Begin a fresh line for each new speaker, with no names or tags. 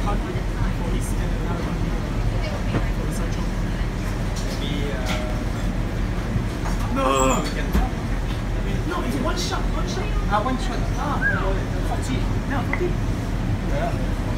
target for this and another one for the sideshow.
Maybe
No!
we can.
No, it's one shot.
One shot.
40. No, 40.
Yeah.